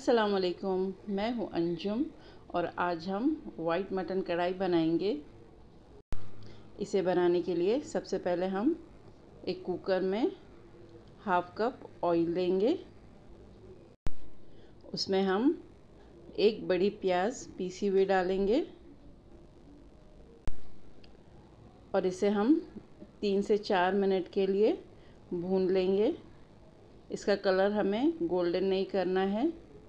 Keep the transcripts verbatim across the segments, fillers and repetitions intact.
अस्सलाम वालेकुम, मैं हूं अंजुम और आज हम वाइट मटन कढ़ाई बनाएंगे। इसे बनाने के लिए सबसे पहले हम एक कुकर में हाफ कप ऑयल लेंगे। उसमें हम एक बड़ी प्याज पीसी हुई डालेंगे और इसे हम तीन से चार मिनट के लिए भून लेंगे। इसका कलर हमें गोल्डन नहीं करना है,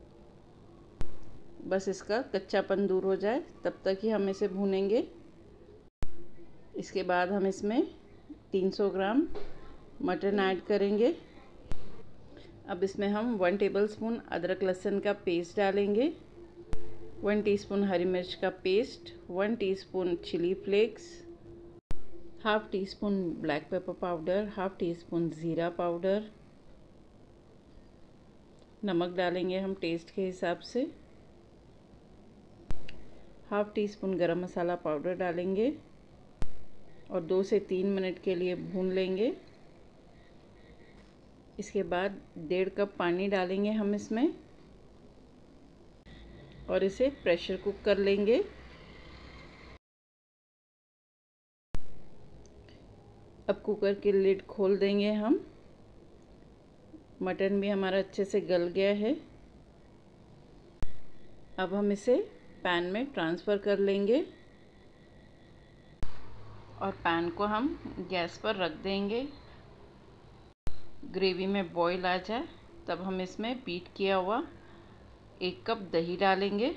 बस इसका कच्चापन दूर हो जाए तब तक ही हम इसे भूनेंगे। इसके बाद हम इसमें तीन सौ ग्राम मटन ऐड करेंगे। अब इसमें हम वन टेबलस्पून अदरक लहसुन का पेस्ट डालेंगे, वन टीस्पून हरी मिर्च का पेस्ट, one teaspoon chilli flakes, half teaspoon black pepper powder, half teaspoon ज़ीरा पाउडर, नमक डालेंगे हम टेस्ट के हिसाब से, हाफ टी स्पून गरम मसाला पाउडर डालेंगे और दो से तीन मिनट के लिए भून लेंगे। इसके बाद डेढ़ कप पानी डालेंगे हम इसमें और इसे प्रेशर कुक कर लेंगे। अब कुकर की लिड खोल देंगे हम। मटन भी हमारा अच्छे से गल गया है। अब हम इसे पैन में ट्रांसफ़र कर लेंगे और पैन को हम गैस पर रख देंगे। ग्रेवी में बॉईल आ जाए तब हम इसमें बीट किया हुआ एक कप दही डालेंगे।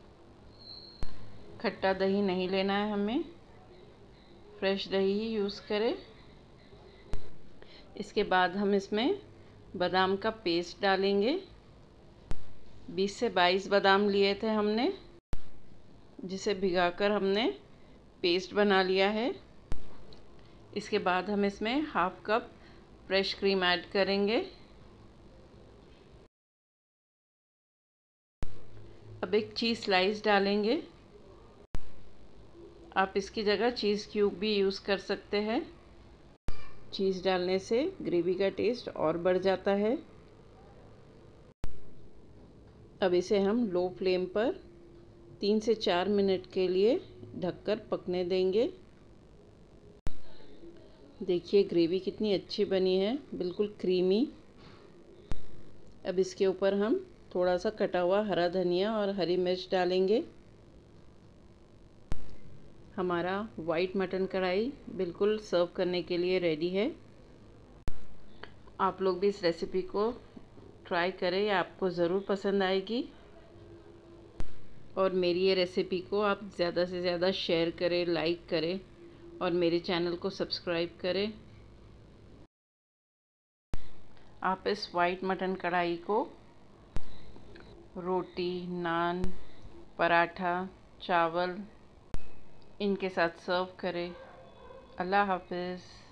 खट्टा दही नहीं लेना है हमें, फ्रेश दही ही यूज़ करें। इसके बाद हम इसमें बादाम का पेस्ट डालेंगे। बीस से बाईस बादाम लिए थे हमने, जिसे भिगाकर हमने पेस्ट बना लिया है। इसके बाद हम इसमें half cup fresh cream add करेंगे। अब एक चीज़ स्लाइस डालेंगे। आप इसकी जगह चीज़ क्यूब भी यूज़ कर सकते हैं। चीज़ डालने से ग्रेवी का टेस्ट और बढ़ जाता है। अब इसे हम लो फ्लेम पर तीन से चार मिनट के लिए ढककर पकने देंगे। देखिए ग्रेवी कितनी अच्छी बनी है, बिल्कुल क्रीमी। अब इसके ऊपर हम थोड़ा सा कटा हुआ हरा धनिया और हरी मिर्च डालेंगे। हमारा वाइट मटन कढ़ाई बिल्कुल सर्व करने के लिए रेडी है। आप लोग भी इस रेसिपी को ट्राई करें, या आपको ज़रूर पसंद आएगी। और मेरी ये रेसिपी को आप ज़्यादा से ज़्यादा शेयर करें, लाइक करें और मेरे चैनल को सब्सक्राइब करें। आप इस वाइट मटन कढ़ाई को रोटी, नान, पराठा, चावल इनके साथ सर्व करें। अल्लाह हाफ़िज़।